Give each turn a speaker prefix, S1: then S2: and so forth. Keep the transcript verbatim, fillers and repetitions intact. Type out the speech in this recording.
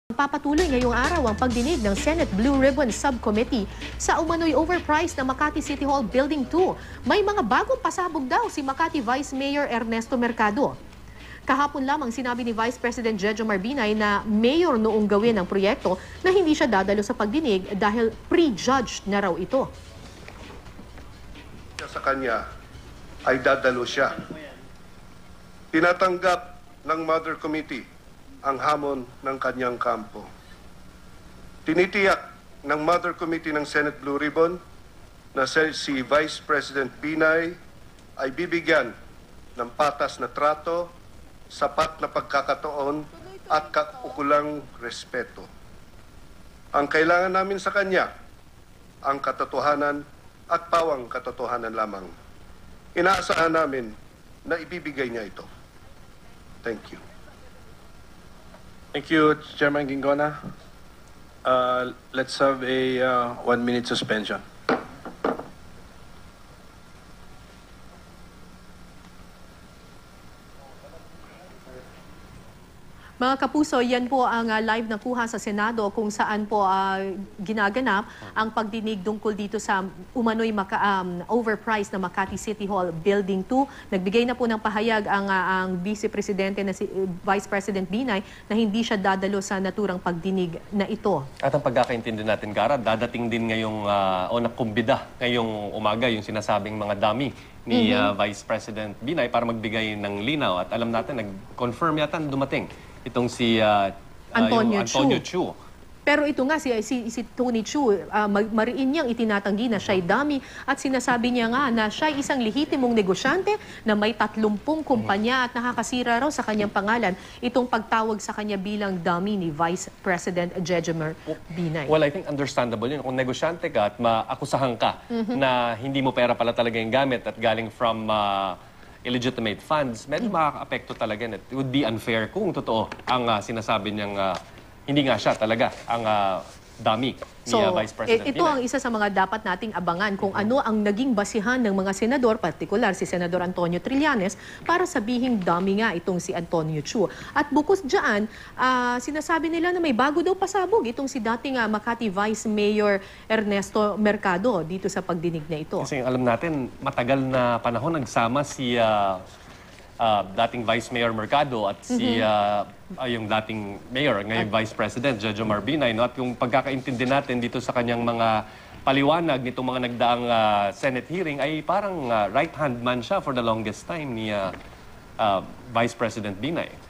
S1: Papatuloy ngayong araw ang pagdinig ng Senate Blue Ribbon Subcommittee sa umano'y overpriced na Makati City Hall Building two. May mga bagong pasabog daw si Makati Vice Mayor Ernesto Mercado. Kahapon lamang sinabi ni Vice President Jejomar Binay na mayor noong gawin ang proyekto na hindi siya dadalo sa pagdinig dahil pre-judged na raw ito.
S2: Sa kanya ay dadalo siya. Tinatanggap ng Mother Committee ang hamon ng kanyang kampo. Tinitiyak ng Mother Committee ng Senate Blue Ribbon na si Vice President Binay ay bibigyan ng patas na trato, sapat na pagkakataon at kaukulang respeto. Ang kailangan namin sa kanya, ang katotohanan at pawang katotohanan lamang. Inaasahan namin na ibibigay niya ito. Thank you.
S3: Thank you, Chairman Gingona. Uh, let's have a uh, one-minute suspension.
S1: Mga kapuso, yan po ang uh, live na kuha sa Senado kung saan po uh, ginaganap ang pagdinig tungkol dito sa umano'y maka, um, overpriced na Makati City Hall Building two. Nagbigay na po ng pahayag ang, uh, ang Vice Presidente na si uh, Vice President Binay na hindi siya dadalo sa naturang pagdinig na ito.
S4: At ang pagkakaintindi natin, Cara, dadating din ngayong uh, o nakumbida ngayong umaga yung sinasabing mga dummy ni mm-hmm. uh, Vice President Binay para magbigay ng linaw. At alam natin, nag-confirm yata na dumating itong si uh,
S1: Antonio,
S4: uh, Antonio Chu. Chu.
S1: Pero ito nga, si, si, si Tony Chu, uh, mariin niyang itinatanggi na siya'y dummy at sinasabi niya nga na siya'y isang lehitimong negosyante na may tatlumpung kumpanya at nakakasira raw sa kanyang pangalan itong pagtawag sa kanya bilang dummy ni Vice President Jejomar Binay.
S4: Well, I think understandable yun. Kung negosyante ka at maakusahan ka mm-hmm. na hindi mo pera pala talaga yung gamit at galing from Uh, illegitimate funds, medyo makaka-apekto talaga. It would be unfair kung totoo ang uh, sinasabi niyang uh, hindi nga siya talaga ang uh, dummy ni
S1: So,
S4: uh, Vice President
S1: ito
S4: Binay.
S1: ang isa sa mga dapat nating abangan kung ano ang naging basihan ng mga senador, partikular si Senador Antonio Trillanes, para sabihing dummy nga itong si Antonio Chu. At bukod dyan, uh, sinasabi nila na may bago daw pasabog itong si dating uh, Makati Vice Mayor Ernesto Mercado dito sa pagdinig na ito.
S4: Kasi alam natin, matagal na panahon nagsama si uh, uh, dating Vice Mayor Mercado at si uh, uh, yung dating Mayor, ngayon Vice President Jejomar Binay. No? At yung pagkakaintindi natin dito sa kanyang mga paliwanag nitong mga nagdaang uh, Senate hearing ay parang uh, right-hand man siya for the longest time ni uh, uh, Vice President Binay.